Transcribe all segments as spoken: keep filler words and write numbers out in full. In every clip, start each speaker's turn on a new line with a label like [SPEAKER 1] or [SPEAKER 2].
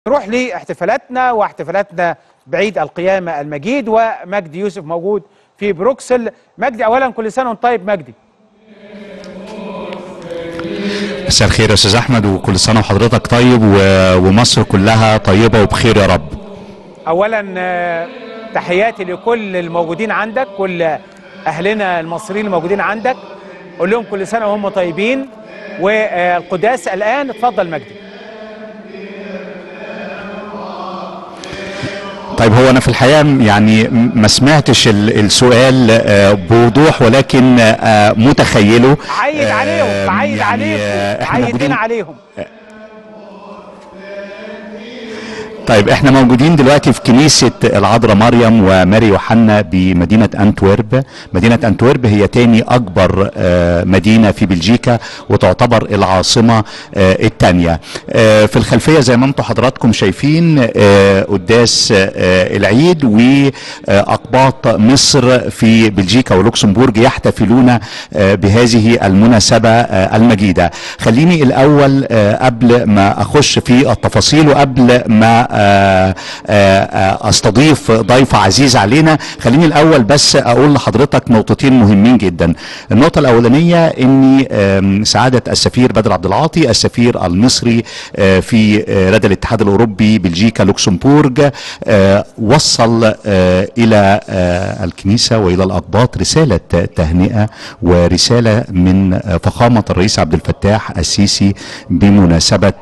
[SPEAKER 1] نروح لاحتفالاتنا واحتفالاتنا بعيد القيامة المجيد، ومجدي يوسف موجود في بروكسل. مجدي، أولا كل سنة وانت طيب. مجدي،
[SPEAKER 2] مساء الخير يا أستاذ أحمد، وكل سنة وحضرتك طيب ومصر كلها طيبة وبخير يا رب.
[SPEAKER 1] أولا تحياتي لكل الموجودين عندك، كل أهلنا المصريين الموجودين عندك، قول لهم كل سنة وهم طيبين. والقداس الآن، اتفضل مجدي.
[SPEAKER 2] طيب، هو أنا في الحقيقة يعني ما سمعتش السؤال بوضوح، ولكن متخيله.
[SPEAKER 1] عيد عليهم، عيد يعني عليهم، عيدنا عليهم.
[SPEAKER 2] طيب، احنا موجودين دلوقتي في كنيسة العذراء مريم وماري يوحنا بمدينة أنتورب. مدينة أنتورب هي تاني أكبر مدينة في بلجيكا، وتعتبر العاصمة الثانية. في الخلفية زي ما انتم حضراتكم شايفين قداس العيد، وأقباط مصر في بلجيكا ولوكسمبورج يحتفلون بهذه المناسبة المجيدة. خليني الأول قبل ما أخش في التفاصيل، وقبل ما استضيف ضيف عزيز علينا، خليني الاول بس اقول لحضرتك نقطتين مهمين جدا. النقطه الاولانيه ان سعاده السفير بدر عبد العاطي السفير المصري في رد الاتحاد الاوروبي بلجيكا لوكسمبورج وصل الى الكنيسه والى الاقباط رساله تهنئه ورساله من فخامه الرئيس عبد الفتاح السيسي بمناسبه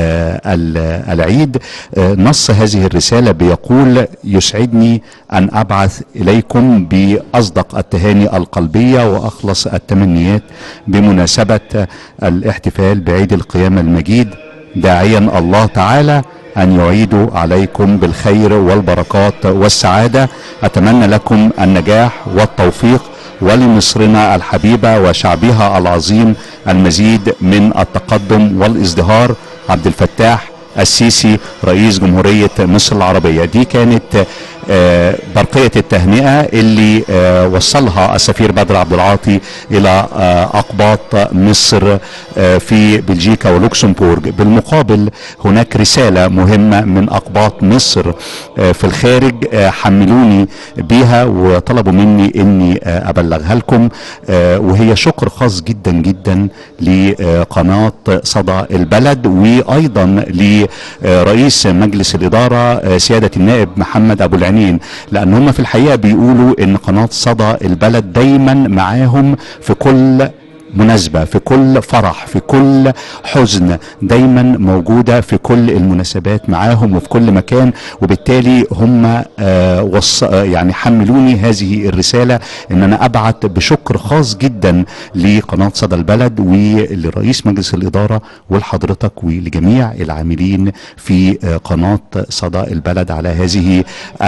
[SPEAKER 2] العيد. نص هذه الرسالة بيقول: يسعدني أن أبعث إليكم بأصدق التهاني القلبية وأخلص التمنيات بمناسبة الاحتفال بعيد القيامة المجيد، داعيا الله تعالى أن يعيد عليكم بالخير والبركات والسعادة. أتمنى لكم النجاح والتوفيق، ولمصرنا الحبيبة وشعبها العظيم المزيد من التقدم والازدهار. عبد الفتاح السيسي رئيس جمهورية مصر العربية. دي كانت آه برقية التهنئة اللي آه وصلها السفير بدر عبد العاطي إلى آه أقباط مصر آه في بلجيكا ولوكسمبورج. بالمقابل هناك رسالة مهمة من أقباط مصر آه في الخارج آه حملوني بيها وطلبوا مني إني آه أبلغها لكم، آه وهي شكر خاص جدا جدا لقناة صدى البلد، وأيضا لرئيس مجلس الإدارة سيادة النائب محمد أبو العنين، لأن هم في الحقيقة بيقولوا إن قناة صدى البلد دايما معاهم في كل مناسبة، في كل فرح، في كل حزن، دايما موجودة في كل المناسبات معاهم وفي كل مكان. وبالتالي هم آه وص يعني حملوني هذه الرسالة ان انا ابعت بشكر خاص جدا لقناة صدى البلد ولرئيس مجلس الادارة ولحضرتك ولجميع العاملين في آه قناة صدى البلد على هذه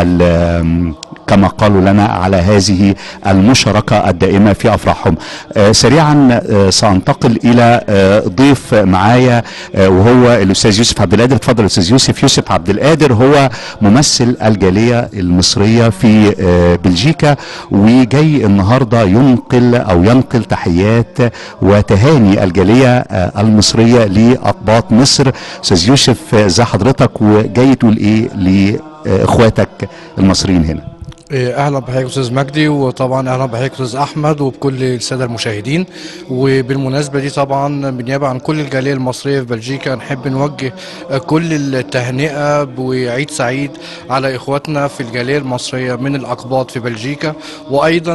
[SPEAKER 2] كما قالوا لنا على هذه المشاركة الدائمة في افراحهم. آه سريعا سأنتقل إلى ضيف معايا وهو الأستاذ يوسف عبد القادر. اتفضل أستاذ يوسف. يوسف عبد القادر هو ممثل الجالية المصرية في بلجيكا، وجاي النهاردة ينقل أو ينقل تحيات وتهاني الجالية المصرية لأقباط مصر. أستاذ يوسف، ازي حضرتك وجاي تقول إيه لإخواتك المصريين هنا؟
[SPEAKER 3] اهلا بحضرتك استاذ مجدي، وطبعا اهلا بحضرتك استاذ احمد وبكل الساده المشاهدين. وبالمناسبه دي طبعا بالنيابه عن كل الجاليه المصريه في بلجيكا نحب نوجه كل التهنئه وعيد سعيد على اخواتنا في الجاليه المصريه من الاقباط في بلجيكا، وايضا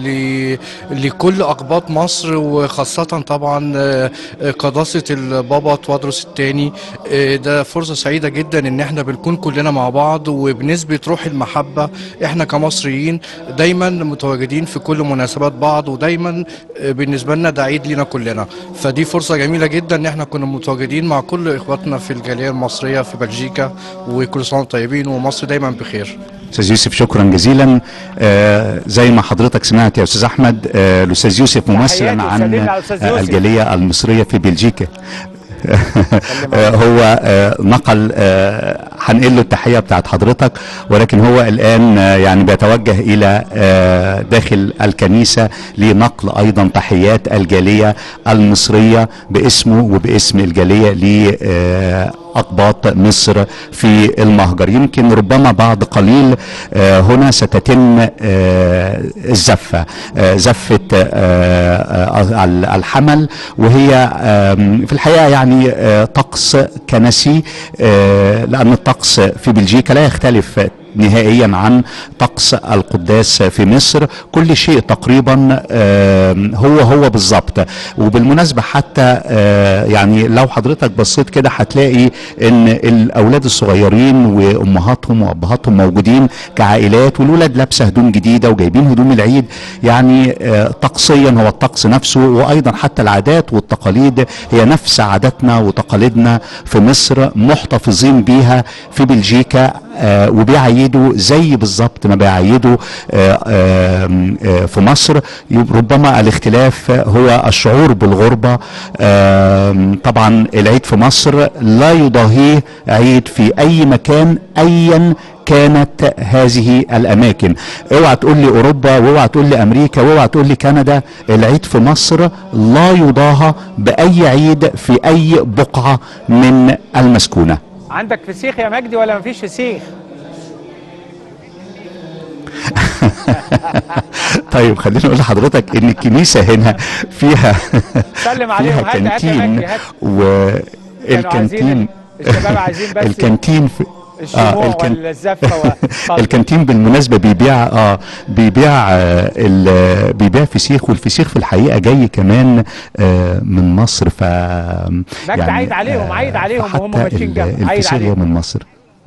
[SPEAKER 3] لكل اقباط مصر، وخاصه طبعا قداسه البابا توادرس الثاني. ده فرصه سعيده جدا ان احنا بنكون كلنا مع بعض، وبنسبه روح المحبه احنا كمان مصريين دايما متواجدين في كل مناسبات بعض، ودايما بالنسبه لنا ده عيد لينا كلنا. فدي فرصه جميله جدا ان احنا كنا متواجدين مع كل اخواتنا في الجاليه المصريه في بلجيكا، وكل سنه طيبين ومصر دايما بخير.
[SPEAKER 2] استاذ يوسف، شكرا جزيلا. آه زي ما حضرتك سمعت يا استاذ احمد، آه الاستاذ يوسف ممثلا عن آه الجاليه المصريه في بلجيكا. هو نقل هنقل له التحيه بتاعت حضرتك، ولكن هو الان يعني بيتوجه الى داخل الكنيسه لنقل ايضا تحيات الجاليه المصريه باسمه وباسم الجاليه أقباط مصر في المهجر. يمكن ربما بعد قليل هنا ستتم الزفة، زفة الحمل، وهي في الحقيقة يعني طقس كنسي، لأن الطقس في بلجيكا لا يختلف نهائيا عن طقس القداس في مصر. كل شيء تقريبا هو هو بالظبط. وبالمناسبة حتى يعني لو حضرتك بصيت كده هتلاقي ان الاولاد الصغيرين وامهاتهم وابهاتهم موجودين كعائلات، والولاد لابسه هدوم جديده وجايبين هدوم العيد. يعني طقسيا هو الطقس نفسه، وايضا حتى العادات والتقاليد هي نفس عاداتنا وتقاليدنا في مصر، محتفظين بيها في بلجيكا، وبيعيدوا زي بالظبط ما بيعيدوا في مصر. ربما الاختلاف هو الشعور بالغربة. طبعا العيد في مصر لا يضاهيه عيد في اي مكان ايا كانت هذه الاماكن. اوعى تقول لي اوروبا، واوعى تقول لي امريكا، واوعى تقول لي كندا. العيد في مصر لا يضاهى باي عيد في اي بقعة من المسكونة.
[SPEAKER 1] عندك فسيخ يا مجدي ولا مفيش فسيخ؟
[SPEAKER 2] طيب خليني اقول لحضرتك ان الكنيسه هنا فيها
[SPEAKER 1] سلم عليهم.
[SPEAKER 2] فيها كانتين، والكانتين
[SPEAKER 1] الشباب عايزين بس
[SPEAKER 2] الكانتين في
[SPEAKER 1] الشموع آه ولا الزفه
[SPEAKER 2] الكانتين بالمناسبه بيبيع اه بيبيع آه بيبيع فسيخ، والفسيخ في الحقيقه جاي كمان آه من مصر. ف
[SPEAKER 1] يعني عايد عليهم عايد عليهم وهم ماشيين جنب.
[SPEAKER 2] عايد عليهم من مصر.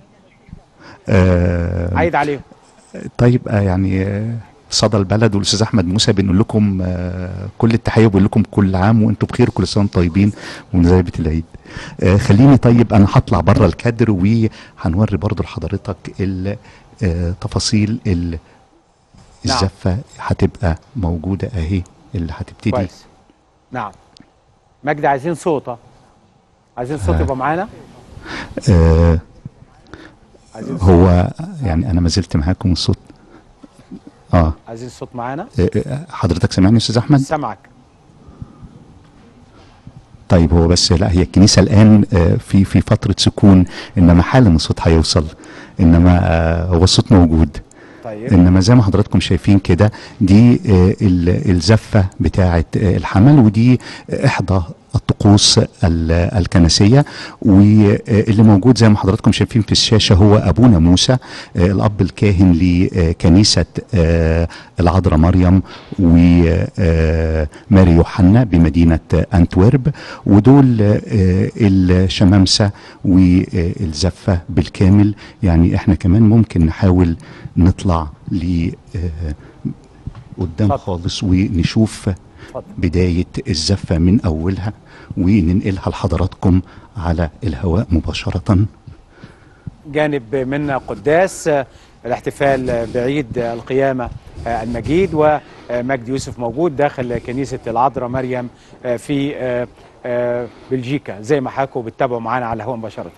[SPEAKER 1] آه عايد عليهم.
[SPEAKER 2] طيب آه يعني آه صدى البلد والاستاذ احمد موسى بنقول لكم آه كل التحيه، وبقول لكم كل عام وانتم بخير، كل سنه وانتم طيبين ومناسبه العيد. آه خليني طيب انا هطلع بره الكادر وهنوري برضو لحضرتك تفاصيل الزفه. نعم. هتبقى موجوده اهي اللي هتبتدي.
[SPEAKER 1] كويس. نعم مجدي، عايزين صوت، عايزين صوت يبقى معانا.
[SPEAKER 2] آه هو يعني انا ما زلت معاكم الصوت. اه
[SPEAKER 1] عايزين الصوت معانا.
[SPEAKER 2] حضرتك سامعني يا استاذ احمد؟
[SPEAKER 1] سامعك.
[SPEAKER 2] طيب هو بس لا، هي الكنيسه الان في في فتره سكون، انما حالا الصوت هيوصل، انما هو الصوت موجود.
[SPEAKER 1] طيب.
[SPEAKER 2] انما زي ما حضراتكم شايفين كده دي الزفه بتاعه الحمل، ودي احدى الطقوس الكنسيه، واللي موجود زي ما حضراتكم شايفين في الشاشه هو ابونا موسى الاب الكاهن لكنيسه العذراء مريم وماري يوحنا بمدينه انتورب، ودول الشمامسه والزفه بالكامل. يعني احنا كمان ممكن نحاول نطلع ل قدام خالص ونشوف بداية الزفة من أولها وننقلها لحضراتكم على الهواء مباشرة.
[SPEAKER 1] جانب منا قداس الاحتفال بعيد القيامة المجيد، ومجدي يوسف موجود داخل كنيسة العذراء مريم في بلجيكا، زي ما حكوا بتتابعوا معانا على الهواء مباشرة.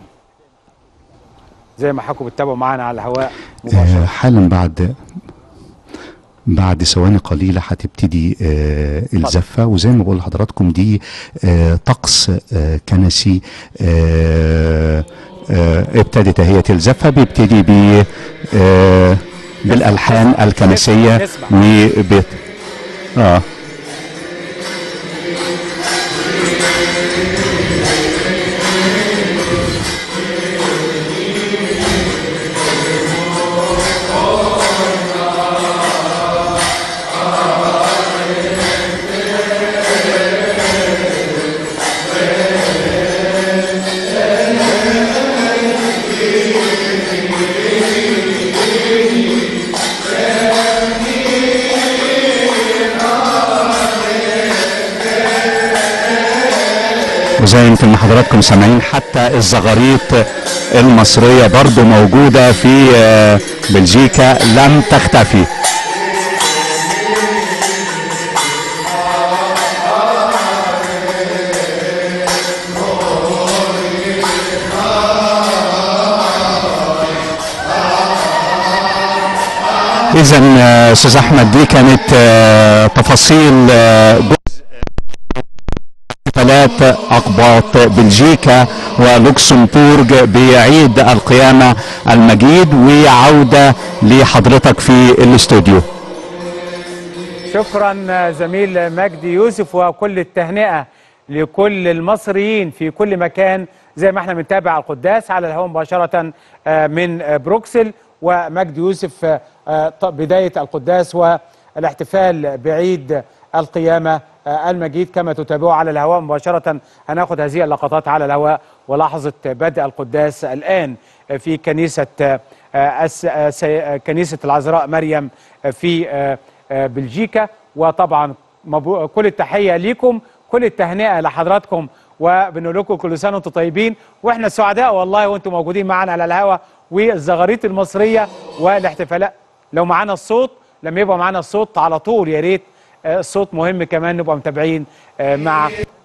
[SPEAKER 1] زي ما حكوا بتتابعوا معانا على الهواء مباشرة.
[SPEAKER 2] حالا بعد بعد ثواني قليلة هتبتدي آه الزفة، وزي ما بقول لحضراتكم دي آه طقس آه كنسي. آه آه ابتدت اهي الزفة، بيبتدي ب آه بالألحان الكنسية وبيت اه وزي يمكن حضراتكم سامعين حتى الزغاريط المصرية برضو موجودة في بلجيكا، لم تختفي. إذا أستاذ أحمد دي كانت تفاصيل جزء محافظات أقباط بلجيكا ولوكسمبورغ بعيد القيامة المجيد، وعودة لحضرتك في الاستوديو.
[SPEAKER 1] شكرا زميل مجدي يوسف، وكل التهنئة لكل المصريين في كل مكان زي ما احنا بنتابع القداس على الهواء مباشرة من بروكسل. ومجدي يوسف بداية القداس والاحتفال بعيد القيامة المجيد كما تتابعوا على الهواء مباشرة. هناخد هذه اللقطات على الهواء ولحظة بدء القداس الآن في كنيسة كنيسة العذراء مريم في بلجيكا. وطبعا كل التحية ليكم، كل التهنئة لحضراتكم، وبنقول لكم كل سنة وانتم طيبين، واحنا سعداء والله وانتم موجودين معنا على الهواء، والزغاريط المصرية والاحتفالات. لو معانا الصوت، لما يبقى معانا الصوت على طول يا ريت، الصوت مهم كمان نبقى متابعين مع